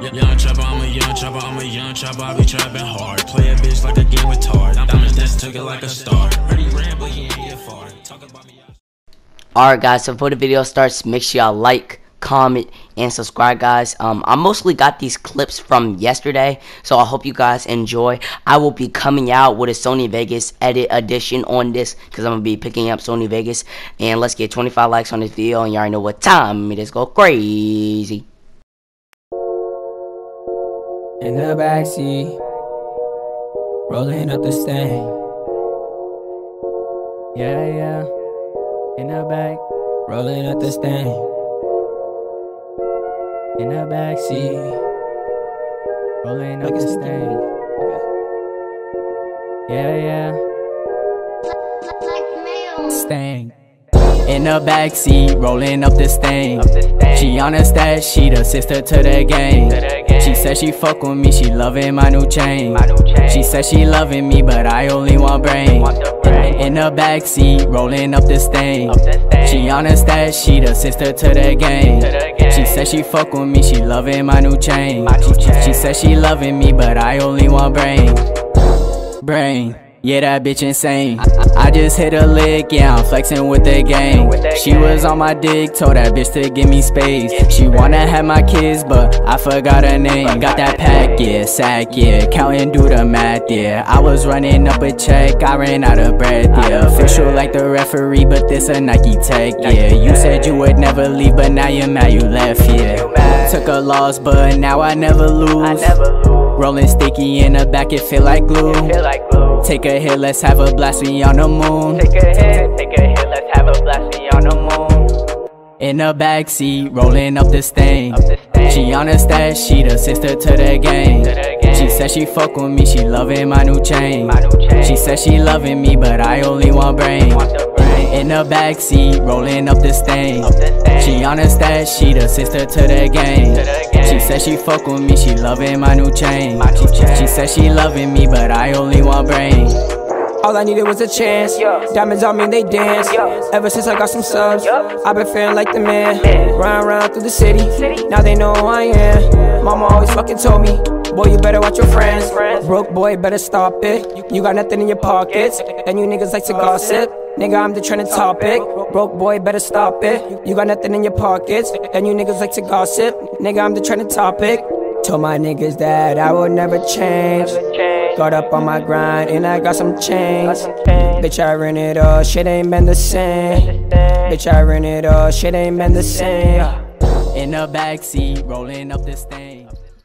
Young chopper, I'm a young chopper, I'm a young chopper, I be trapping hard. Play a bitch like a game with Tard. Diamonds dance, took it like a star. Pretty ramble, you ain't get far. Talk about me. Alright guys, so before the video starts, make sure y'all like, comment, and subscribe guys. I mostly got these clips from yesterday, so I hope you guys enjoy. I will be coming out with a Sony Vegas edit edition on this, because I'm going to be picking up Sony Vegas. And let's get 25 likes on this video, and y'all already know what time it is. Go crazy. In the backseat, rolling up the stain. Yeah. In the back, rolling up the stain. In the backseat, rolling up the stain. Yeah. Stain. In the backseat, rolling up the stain. She honest that she the sister to the gang. She said she fuck with me, she loving my new chain. She said she loving me, but I only want brain. In the backseat, rolling up the stain. She honest that she the sister to the gang. She said she fuck with me, she loving my new chain. She said she loving me, but I only want brain. Yeah, that bitch insane. I just hit a lick, yeah, I'm flexing with the gang. She was on my dick, told that bitch to give me space. She wanna have my kids, but I forgot her name. Got that pack, yeah, sack, yeah, count and do the math, yeah. I was running up a check, I ran out of breath, yeah. Official like the referee, but this a Nike tech, yeah. You said you would never leave, but now you're mad you left, yeah. Took a loss, but now I never lose. Rolling sticky in the back, it feel like glue. Take a hit, let's have a blast, we on the moon. Take a hit, let's have a blast, we on the moon. In the backseat, rolling up the stain. She honest that she the sister to the gang. She said she fuck with me, she loving my new chain. She said she loving me, but I only want brain. In the backseat, rolling up the stain. She honest that she the sister to the gang. She said she fuck with me, she loving my new chain. She said she loving me, but I only want brain. All I needed was a chance. Diamonds on me, they dance. Ever since I got some subs, I've been feeling like the man. Run around through the city, now they know who I am. Mama always fucking told me, boy, you better watch your friends. Broke boy, better stop it. You got nothing in your pockets, and you niggas like to gossip. Nigga, I'm the trending topic. Broke boy, better stop it. You got nothing in your pockets, and you niggas like to gossip. Nigga, I'm the trending topic. Told my niggas that I would never change. Got up on my grind and I got some change. Bitch, I ran it all, shit ain't been the same. Bitch, I ran it all, shit ain't been the same. In the backseat, rolling up the stain.